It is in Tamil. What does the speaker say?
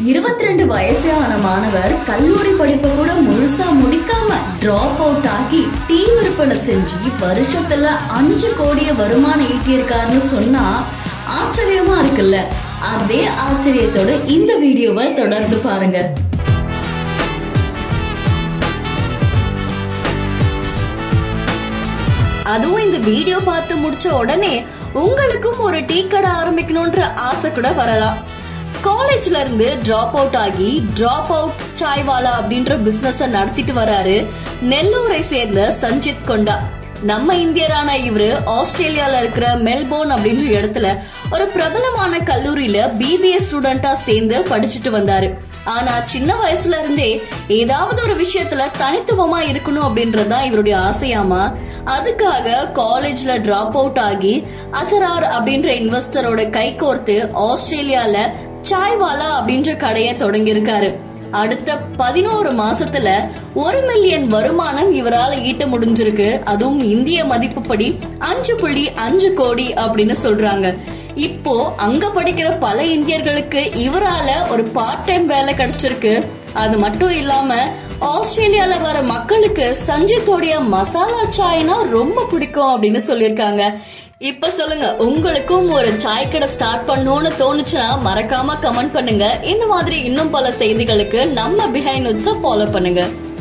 22 வயசான மாணவர் கல்லூரி படிப்பு கூட முழுசா முடிக்காம டிராப் அவுட் ஆகி டீ விற்பனை செஞ்சு வருஷத்துல 5 கோடிய வருமானம் ஈட்டியிருக்காருன்னு சொன்னா ஆச்சரியமா இருக்குல்ல. அதே ஆச்சரியத்தோட இந்த வீடியோவை தொடர்ந்து பாருங்க. அதுவும் இந்த வீடியோ பார்த்து முடிச்ச உடனே உங்களுக்கும் ஒரு டீ கடை ஆரம்பிக்கணும்ன்ற ஆசை கூட வரலாம். காலேஜ்ல இருந்து டிராப் அவுட் ஆகி டிராப் அவுட் சாய்வாலா அப்படின்ற பிசினஸ் நடத்திட்டு வராரு நெல்லூரை சேர்ந்த சஞ்சித் கொண்டா. நம்ம இந்தியரான இவரு ஆஸ்திரேலியால இருக்கிற மெல்போர்ன் அப்படின்ற இடத்துல ஒரு பிரபலமான கல்லூரியில BBA ஸ்டூடெண்டா சேர்ந்து படிச்சுட்டு வந்தாரு. ஆனா சின்ன வயசுல இருந்தே ஏதாவது ஒரு விஷயத்துல தனித்துவமா இருக்கணும் அப்படின்றதுதான் இவருடைய ஆசையாமா. அதுக்காக காலேஜ்ல டிராப் அவுட் ஆகி அசரார் அப்படின்ற இன்வெஸ்டரோட கை கோர்த்து ஆஸ்திரேலியால சாய்வாலா அப்படின்ற கடையை தொடங்கி இருக்காரு. அடுத்த 11 மாசத்துல 1 மில்லியன் வருமானம் இவரால ஈட்ட முடிஞ்சிருக்கு. அதுவும் இந்திய மதிப்புப்படி 5.5 கோடி அப்படின்னு சொல்றாங்க. இப்போ அங்க படிக்கிற பல இந்தியர்களுக்கு இவரால ஒரு பார்ட் டைம் வேலை கிடைச்சிருக்கு. அது மட்டும் இல்லாம ஆஸ்திரேலியால வர மக்களுக்கு சஞ்சித்தோடைய மசாலா சாய்னா ரொம்ப பிடிக்கும் அப்படின்னு சொல்லிருக்காங்க. இப்ப சொல்லுங்க, உங்களுக்கும் ஒரு சாய் கடை ஸ்டார்ட் பண்ணணும்னு தோணுச்சுன்னா மறக்காம கமெண்ட் பண்ணுங்க. இந்த மாதிரி இன்னும் பல செய்திகளுக்கு நம்ம பிஹைண்ட் வூட்ஸை ஃபாலோ பண்ணுங்க.